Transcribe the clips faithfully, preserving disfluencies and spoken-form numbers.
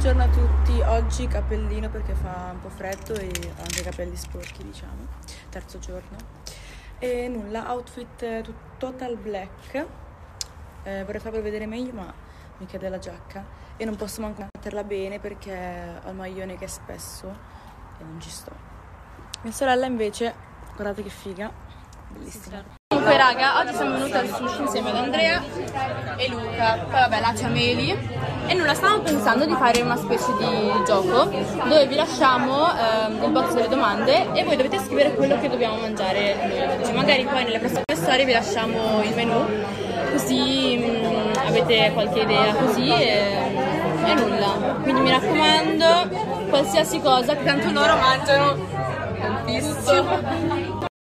Buongiorno a tutti, oggi cappellino perché fa un po' freddo e ho anche i capelli sporchi, diciamo, terzo giorno. E nulla, outfit tut- total black, eh, vorrei farvelo vedere meglio ma mi cade la giacca e non posso manco metterla bene perché ho il maglione che è spesso e non ci sto. Mia sorella invece, guardate che figa, bellissima. Comunque raga, oggi siamo venuti al sushi insieme ad Andrea e Luca, poi vabbè là c'è Meli e nulla, stavamo pensando di fare una specie di gioco dove vi lasciamo ehm, il box delle domande e voi dovete scrivere quello che dobbiamo mangiare noi oggi. Magari poi nelle prossime storie vi lasciamo il menù così mh, avete qualche idea così e, e nulla. Quindi mi raccomando, qualsiasi cosa, che tanto loro mangiano tantissimo.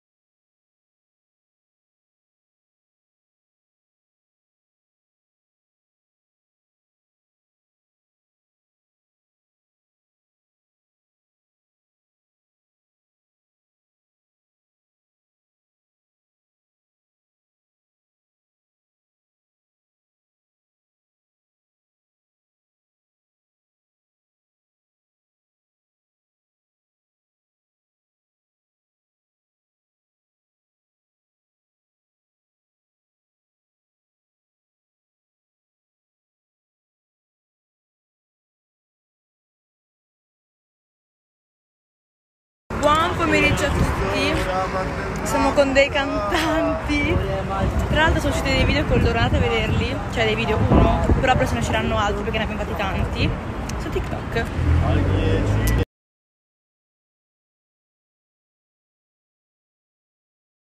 Buon pomeriggio a tutti, siamo con dei cantanti, tra l'altro sono usciti dei video con loro, andate a vederli, cioè dei video uno, però presto ne usciranno altri perché ne abbiamo fatti tanti, su TikTok.